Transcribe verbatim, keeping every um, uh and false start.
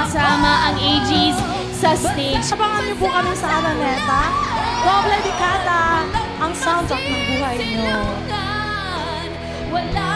kasama ang A E G I S sa stage. Abangan niyo po kami sa Araneta. Doble dekada ang soundtrack ng buhay niyo. Wala